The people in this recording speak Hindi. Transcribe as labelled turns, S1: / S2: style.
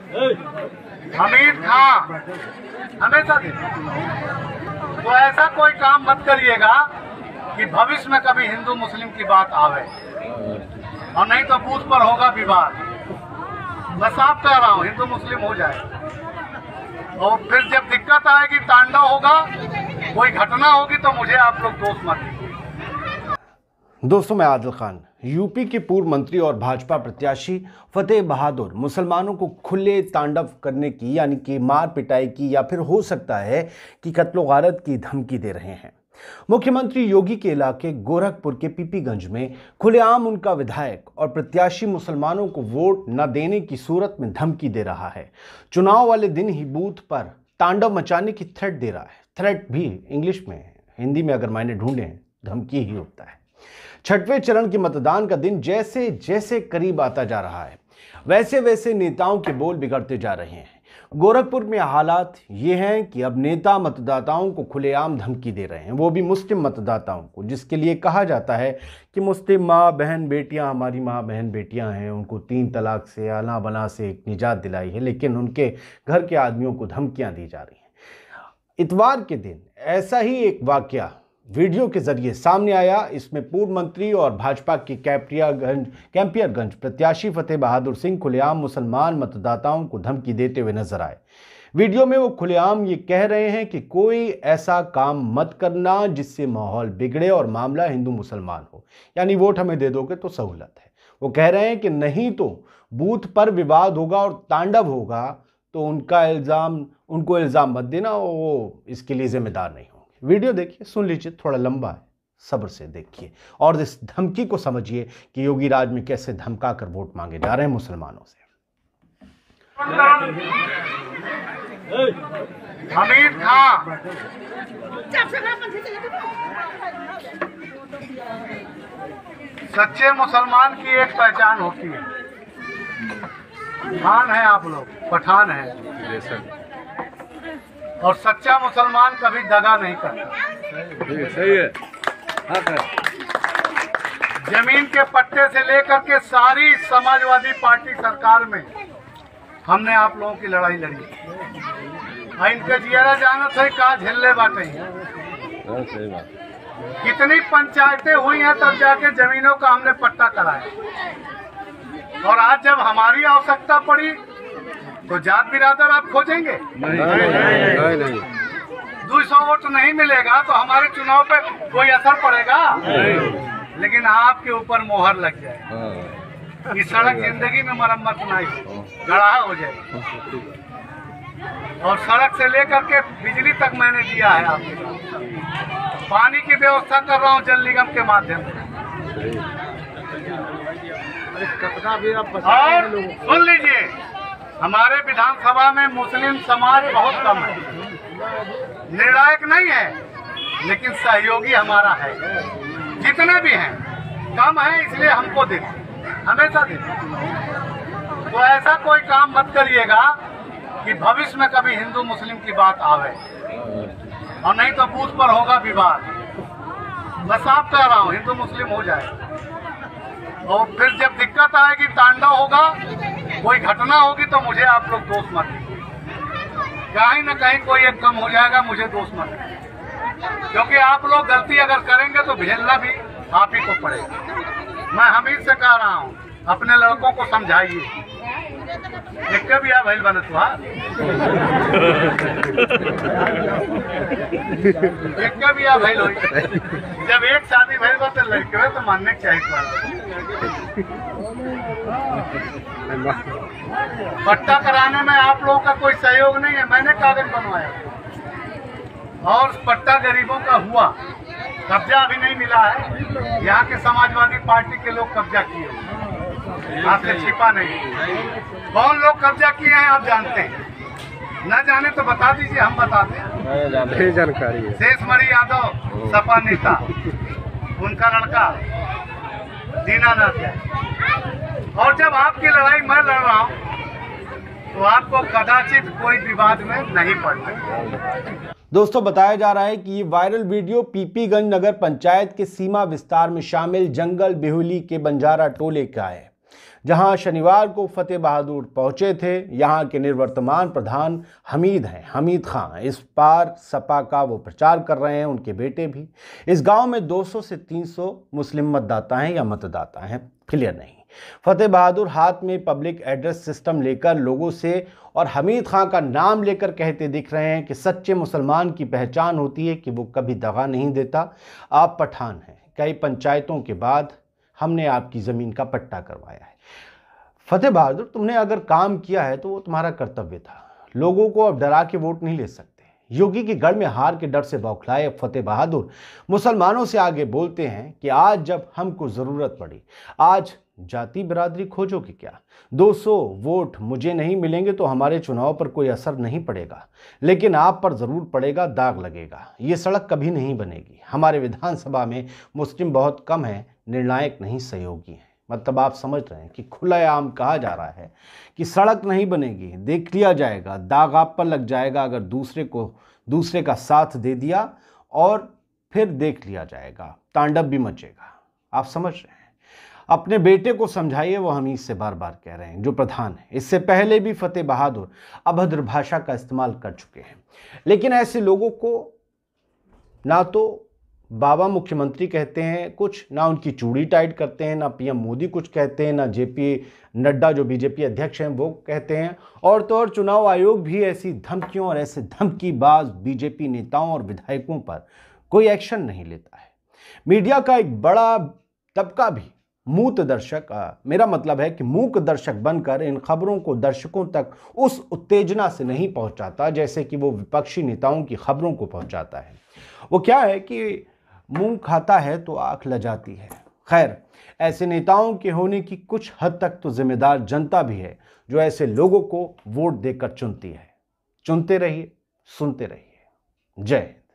S1: हमीद खां हमेशा देते। तो ऐसा कोई काम मत करिएगा कि भविष्य में कभी हिंदू मुस्लिम की बात आवे, और नहीं तो बूथ पर होगा विवाद। मैं साफ कह रहा हूँ, हिंदू मुस्लिम हो जाए, और फिर जब दिक्कत आएगी, तांडव होगा, कोई घटना होगी, तो मुझे आप लोग दोष मत दीजिए।
S2: दोस्तों, मैं आदिल खान, यूपी के पूर्व मंत्री और भाजपा प्रत्याशी फतेह बहादुर मुसलमानों को खुले तांडव करने की, यानी कि मार पिटाई की, या फिर हो सकता है कि कत्लो गारत की धमकी दे रहे हैं। मुख्यमंत्री योगी के इलाके गोरखपुर के पीपीगंज में खुलेआम उनका विधायक और प्रत्याशी मुसलमानों को वोट न देने की सूरत में धमकी दे रहा है। चुनाव वाले दिन ही बूथ पर तांडव मचाने की थ्रेट दे रहा है। थ्रेट भी इंग्लिश में है, हिंदी में अगर मायने ढूंढें धमकी ही होता है। छठवें चरण के मतदान का दिन जैसे जैसे करीब आता जा रहा है, वैसे वैसे नेताओं के बोल बिगड़ते जा रहे हैं। गोरखपुर में हालात ये हैं कि अब नेता मतदाताओं को खुलेआम धमकी दे रहे हैं, वो भी मुस्लिम मतदाताओं को, जिसके लिए कहा जाता है कि मुस्लिम माँ बहन बेटियां हमारी माँ बहन बेटियां हैं, उनको 3 तलाक से, आला बला से एक निजात दिलाई है, लेकिन उनके घर के आदमियों को धमकियां दी जा रही हैं। इतवार के दिन ऐसा ही एक वाकया वीडियो के जरिए सामने आया। इसमें पूर्व मंत्री और भाजपा के कैंपियरगंज प्रत्याशी फतेह बहादुर सिंह खुलेआम मुसलमान मतदाताओं को धमकी देते हुए नजर आए। वीडियो में वो खुलेआम ये कह रहे हैं कि कोई ऐसा काम मत करना जिससे माहौल बिगड़े और मामला हिंदू मुसलमान हो, यानी वोट हमें दे दोगे तो सहूलत है। वो कह रहे हैं कि नहीं तो बूथ पर विवाद होगा और तांडव होगा, तो उनको इल्ज़ाम मत देना, वो इसके लिए जिम्मेदार नहीं होंगे। वीडियो देखिए, सुन लीजिए, थोड़ा लंबा है, सब्र से देखिए और इस धमकी को समझिए कि योगी राज में कैसे धमका कर वोट मांगे जा रहे हैं मुसलमानों से।
S1: हमीद खां सच्चे मुसलमान की एक पहचान होती है। खान है आप लोग, पठान है, और सच्चा मुसलमान कभी दगा नहीं करता।
S3: सही है।
S1: जमीन के पट्टे से लेकर के सारी समाजवादी पार्टी सरकार में हमने आप लोगों की लड़ाई लड़ी। इनके जियारा जाना था का झेलने बाटे।
S3: सही बात।
S1: कितनी पंचायतें हुई हैं तब जाके जमीनों का हमने पट्टा कराया, और आज जब हमारी आवश्यकता पड़ी तो जात बिरादर आप खोजेंगे?
S3: नहीं।
S1: 200 वोट नहीं मिलेगा तो हमारे चुनाव पे कोई असर पड़ेगा? लेकिन आपके ऊपर मोहर लग जाए, इस सड़क जिंदगी में मरम्मत नहीं हो, गढ़ा हो जाए। और सड़क से लेकर के बिजली तक मैंने दिया है आपके। पानी की व्यवस्था कर रहा हूँ जल निगम के माध्यम से। और सुन लीजिए, हमारे विधानसभा में मुस्लिम समाज बहुत कम है, निर्णायक नहीं है, लेकिन सहयोगी हमारा है। जितने भी हैं कम है, इसलिए हमको देते, हमेशा देते। तो ऐसा कोई काम मत करिएगा कि भविष्य में कभी हिंदू मुस्लिम की बात आवे, और नहीं तो बूथ पर होगा विवाद। मैं साफ कह रहा हूँ, हिंदू मुस्लिम हो जाए, और फिर जब दिक्कत आएगी, तांडव होगा, कोई घटना होगी, तो मुझे आप लोग दोष मत दीजिए। कहीं न कहीं कोई एक कम हो जाएगा, मुझे दोष मत दीजिए, क्योंकि आप लोग गलती अगर करेंगे तो झेलना भी आप ही को पड़ेगा। मैं हमीद से कह रहा हूँ, अपने लड़कों को समझाइए। एक भी आ भैल बनत हुआ, एक भी आ भैल हुई। जब एक शादी भैल बा तो लड़के तो मानने चाहिए। पट्टा कराने में आप लोगों का कोई सहयोग नहीं है, मैंने कागज बनवाया, और पट्टा गरीबों का हुआ। कब्जा अभी नहीं मिला है, यहाँ के समाजवादी पार्टी के लोग कब्जा किए, आपसे छिपा नहीं। कौन लोग कब्जा किए हैं आप जानते हैं? न जाने तो बता दीजिए, हम बताते हैं।
S3: जानकारी है।
S1: शेषमणि यादव सपा नेता, उनका लड़का दीनानाथ है। और जब आपकी लड़ाई मैं लड़ रहा हूँ तो आपको कदाचित कोई विवाद में नहीं पड़ना।
S2: दोस्तों, बताया जा रहा है कि ये वायरल वीडियो पीपीगंज नगर पंचायत के सीमा विस्तार में शामिल जंगल बिहुली के बंजारा टोले का है। जहां शनिवार को फतेह बहादुर पहुंचे थे, यहां के निवर्तमान प्रधान हमीद हैं, हमीद खां। इस बार सपा का वो प्रचार कर रहे हैं, उनके बेटे भी। इस गांव में 200 से 300 मुस्लिम मतदाता हैं या मतदाता हैं, क्लियर नहीं। फतेह बहादुर हाथ में पब्लिक एड्रेस सिस्टम लेकर लोगों से और हमीद खां का नाम लेकर कहते दिख रहे हैं कि सच्चे मुसलमान की पहचान होती है कि वो कभी दगा नहीं देता। आप पठान हैं, कई पंचायतों के बाद हमने आपकी ज़मीन का पट्टा करवाया है। फतेह बहादुर, तुमने अगर काम किया है तो वो तुम्हारा कर्तव्य था। लोगों को अब डरा के वोट नहीं ले सकते। योगी की गढ़ में हार के डर से बौखलाए फतेह बहादुर मुसलमानों से आगे बोलते हैं कि आज जब हमको ज़रूरत पड़ी, आज जाति बिरादरी खोजोगे क्या? 200 वोट मुझे नहीं मिलेंगे तो हमारे चुनाव पर कोई असर नहीं पड़ेगा, लेकिन आप पर ज़रूर पड़ेगा, दाग लगेगा। ये सड़क कभी नहीं बनेगी। हमारे विधानसभा में मुस्लिम बहुत कम है, निर्णायक नहीं सहयोगी हैं। मतलब आप समझ रहे हैं कि खुलेआम कहा जा रहा है कि सड़क नहीं बनेगी, देख लिया जाएगा, दाग आप पर लग जाएगा अगर दूसरे का साथ दे दिया, और फिर देख लिया जाएगा, तांडव भी मचेगा। आप समझ रहे हैं। अपने बेटे को समझाइए, वो हमीद से बार बार कह रहे हैं, जो प्रधान है। इससे पहले भी फतेह बहादुर अभद्र भाषा का इस्तेमाल कर चुके हैं, लेकिन ऐसे लोगों को ना तो बाबा मुख्यमंत्री कहते हैं कुछ, ना उनकी चूड़ी टाइट करते हैं, ना पीएम मोदी कुछ कहते हैं, ना जेपी नड्डा जो बीजेपी अध्यक्ष हैं वो कहते हैं। और तो और चुनाव आयोग भी ऐसी धमकियों और ऐसे धमकीबाज बीजेपी नेताओं और विधायकों पर कोई एक्शन नहीं लेता है। मीडिया का एक बड़ा तबका भी मूक दर्शक, मेरा मतलब है कि मूक दर्शक बनकर इन खबरों को दर्शकों तक उस उत्तेजना से नहीं पहुंचाता जैसे कि वो विपक्षी नेताओं की खबरों को पहुंचाता है। वो क्या है कि मुंह खाता है तो आंख लजाती है। खैर, ऐसे नेताओं के होने की कुछ हद तक तो जिम्मेदार जनता भी है, जो ऐसे लोगों को वोट देकर चुनती है। चुनते रहिए, सुनते रहिए। जय हिंद।